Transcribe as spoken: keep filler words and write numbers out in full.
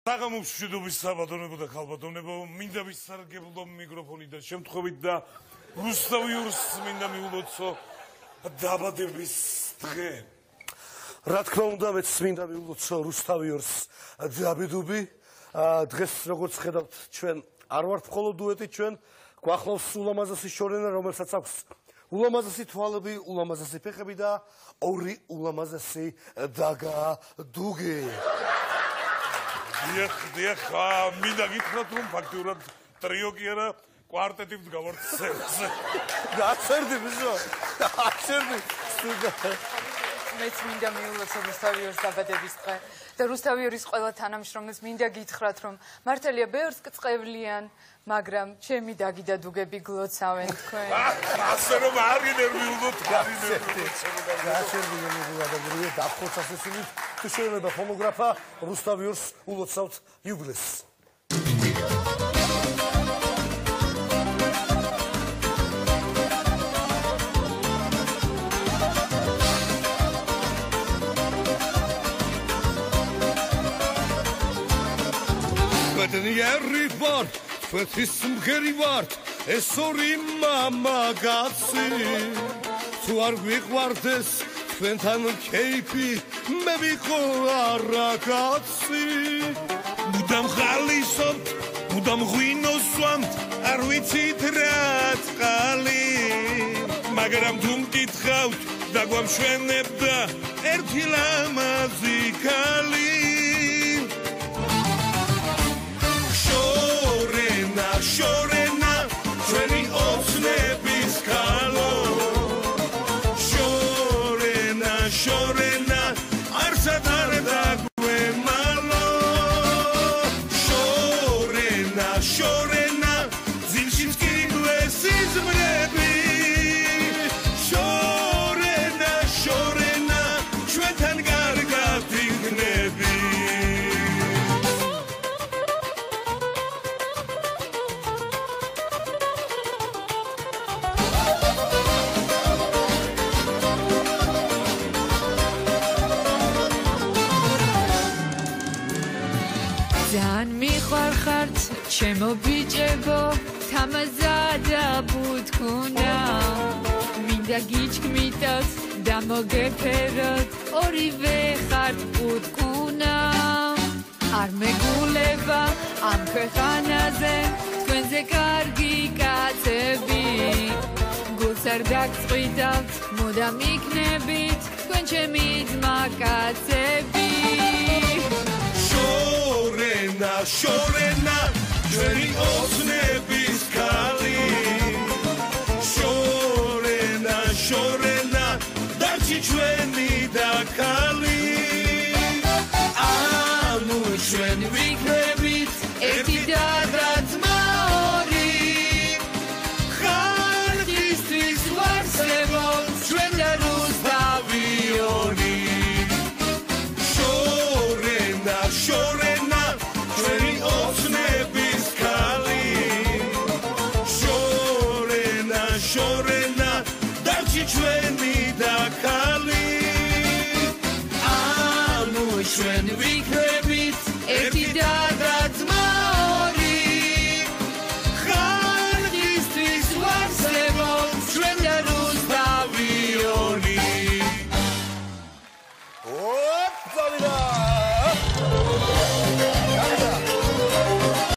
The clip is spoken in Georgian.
საღამოს მშვიდობის საბადონებო და ქალბატონებო, მინდა ვისარგებლო მიკროფონიდან შემთხვევით და რუსთავიურს მინდა მიულოცო დაბადების დღე. რა თქმა უნდა, მეც მინდა მიულოცო რუსთავიურს დაბადები. დღეს როგორც ხედავთ, ჩვენ არ ვართ მხოლოდ დუეტი, ჩვენ გვახლავს ულამაზესი შორენა, რომელსაც აქვს ულამაზესი თვალები, ულამაზესი ფეხები და ორი ულამაზესი დაგადუგი. დიახ, დიახ, მინდა გითხრათ, რომ ფაქტიურად ტრიო კი არა, კვარტეტი ვდგავართ სცენაზე. გააცერდი, ბიჭო, გააცერდი. მეც მინდა მიულოცო რუსთავიურს დაბადების დღე და რუსთავიურის ყველა თანამშრომელს მინდა გითხრათ, რომ მართალია ბევრს კწყევლიან, მაგრამ ჩემი დაგი და დუგები გლოცავენ თქვენ. ასე რომ არ ინერვიულობთ, არ ინერვიულობთ. გააცერდი მეგობრებო და გურია დახოცას ესმით, თუ შეიძლება ფონოგრაფა რუსთავიურს ულოცავთ იუბილეს. Ერი ვარ, თქვენთვის მღერი ვარ, ეს ორი მამაკაცი. თუ არ გვიყვარდეს თქვენთან ქეიფი, მე ვიყო არაკაცი. მუდამ ხალისობთ, მუდამ ღვინოს ვამთ, არ ვიცით რა წყალი. მაგრამ თუ მკითხავთ და გვამშვენებდა ერთი ლამაზი ქალი. შორენა ჩვენი ოცნების ქალო შორენა შორენა არსად არ დაგვემალო შორენა შორენა ძილშიც კიდვეს იზმრები შორენა შორენა ჩვენთან კარგად იქნები. ძალიან მიყვარხართ ჩემო ბიჭებო, თამაზა და ბუთქუნა. მინდა გიჩქმიტოთ და მოგეფეროთ, ორივე ხართ ბუთქუნა. არ მეგულება ამ ქვეყანაზე თქვენზე კარგი კაცები. გულს არ დაგწყვიტავთ, მუდამ იქნებით თქვენ ჩემი ძმა კაცები. შორენა შორენა ჩვენი ოცნების ქალი შორენა შორენა დარჩი ჩვენი და ქალი. ანუ ჩვენ ვიქნებით ერთი და ძმა